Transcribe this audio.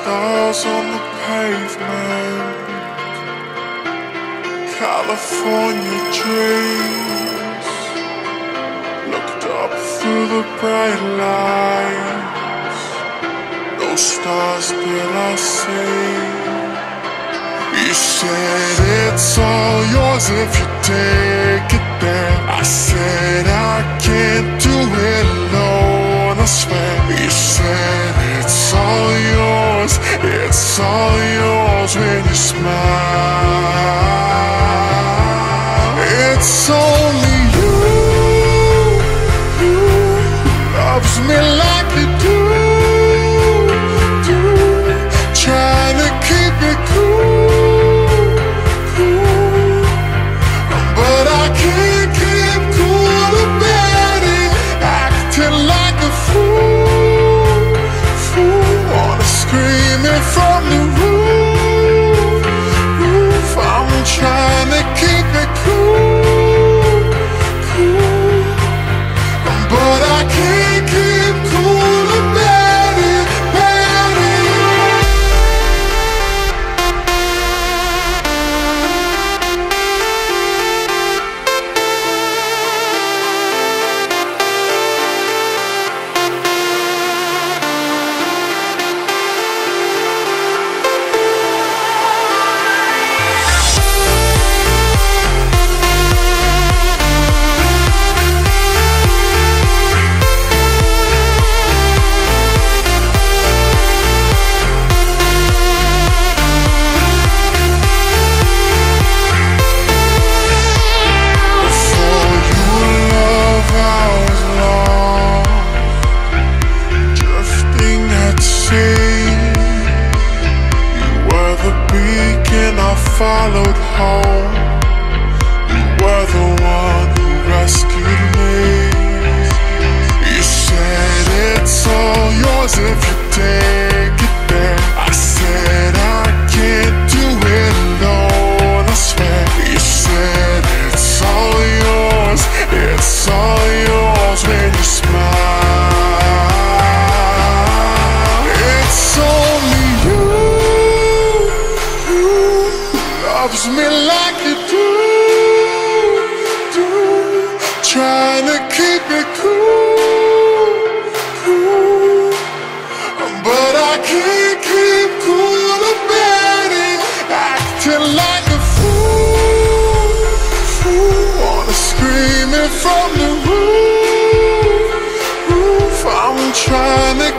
stars on the pavement, California dreams. Looked up through the bright lights, those stars that I see. You said it's all yours if you take it there. I said I can't do it alone, I swear. You said it's all yours, it's all yours when you smile. It's only you who loves me like you do, trying to keep it cool. From the roof, I'm trying to keep it cool, but I can't keep cool about it, followed home. You were the one who rescued me. You said it's all yours if you take it there. I said I can't do it alone, I swear. You said it's all yours, it's all yours when you smile. It's only you loves me like you do, trying to keep it cool, but I can't keep cool about it, acting like a fool, wanna scream it from the roof, I'm trying to